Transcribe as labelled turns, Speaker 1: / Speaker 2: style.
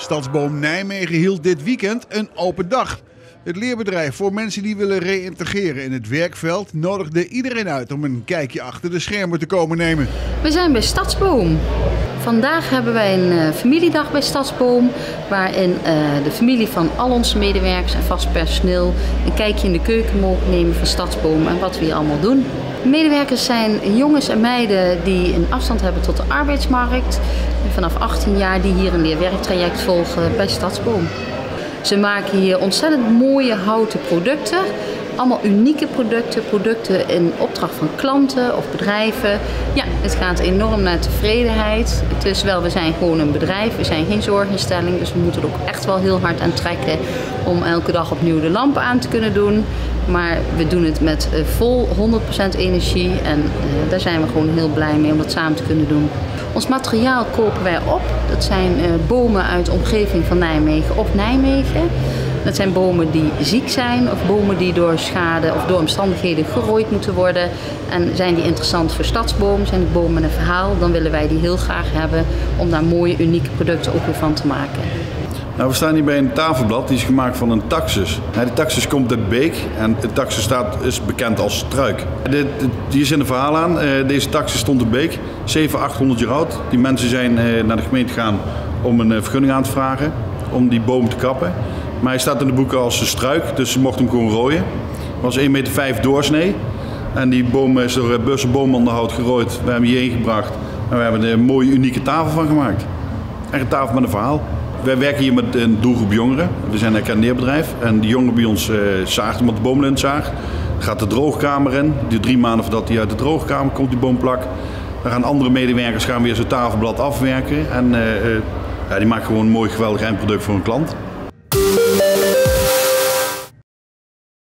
Speaker 1: Stadsboom Nijmegen hield dit weekend een open dag. Het leerbedrijf voor mensen die willen reïntegreren in het werkveld nodigde iedereen uit om een kijkje achter de schermen te komen nemen.
Speaker 2: We zijn bij Stadsboom. Vandaag hebben wij een familiedag bij Stadsboom, waarin de familie van al onze medewerkers en vast personeel een kijkje in de keuken mogen nemen van Stadsboom en wat we hier allemaal doen. De medewerkers zijn jongens en meiden die een afstand hebben tot de arbeidsmarkt. Vanaf 18 jaar die hier een leerwerktraject volgen bij Stadsboom. Ze maken hier ontzettend mooie houten producten. Allemaal unieke producten in opdracht van klanten of bedrijven. Ja, het gaat enorm naar tevredenheid. We zijn gewoon een bedrijf, we zijn geen zorginstelling. Dus we moeten er ook echt wel heel hard aan trekken om elke dag opnieuw de lampen aan te kunnen doen. Maar we doen het met vol 100% energie en daar zijn we gewoon heel blij mee om dat samen te kunnen doen. Ons materiaal kopen wij op. Dat zijn bomen uit de omgeving van Nijmegen of Nijmegen. Dat zijn bomen die ziek zijn of bomen die door schade of door omstandigheden gerooid moeten worden. En zijn die interessant voor Stadsboom, zijn die bomen met een verhaal, dan willen wij die heel graag hebben om daar mooie, unieke producten ook weer van te maken.
Speaker 3: Nou, we staan hier bij een tafelblad, die is gemaakt van een taxus. Die taxus komt uit Beek en de taxus is bekend als struik. Hier zit een verhaal aan. Deze taxus stond in Beek, 700-800 jaar oud. Die mensen zijn naar de gemeente gegaan om een vergunning aan te vragen om die boom te kappen. Maar hij staat in de boeken als een struik, dus ze mochten hem gewoon rooien. Het was 1,5 meter doorsnee. En die boom is door Bussche Boomonderhoud gerooid. We hebben hem hierheen gebracht en we hebben er een mooie, unieke tafel van gemaakt. Echt een tafel met een verhaal. Wij werken hier met een doelgroep jongeren. We zijn een kandeerbedrijf en die jongeren bij ons zaagt omdat de boomlint zaagt. Dan gaat de droogkamer in. Die 3 maanden voordat hij uit de droogkamer komt, die boomplak. Dan gaan andere medewerkers weer zo'n tafelblad afwerken. En die maken gewoon een mooi, geweldig eindproduct voor een klant.